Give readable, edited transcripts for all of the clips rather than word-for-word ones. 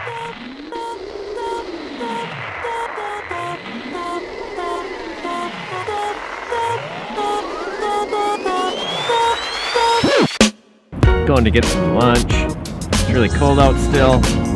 Going to get some lunch. It's really cold out still.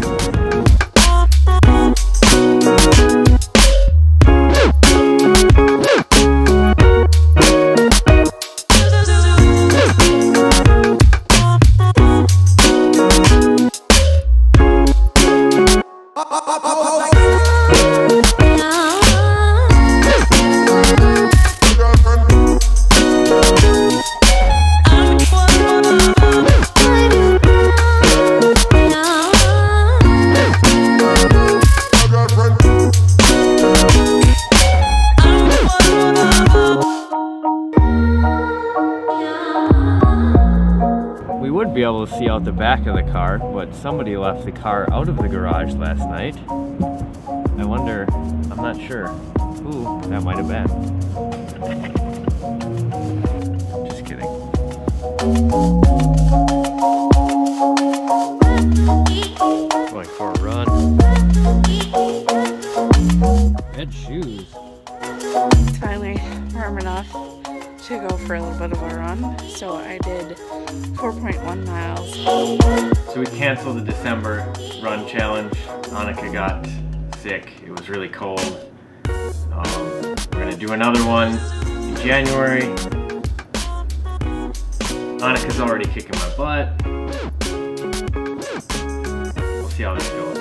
We would be able to see out the back of the car, but somebody left the car out of the garage last night. I wonder, I'm not sure who that might have been. Just kidding. Going for a run. Red shoes. It's finally warm enough to go for a little bit of a run, so I did 4.1 miles. So we canceled the December run challenge. Annika got sick. It was really cold. We're gonna do another one in January. Annika's already kicking my butt. We'll see how this goes.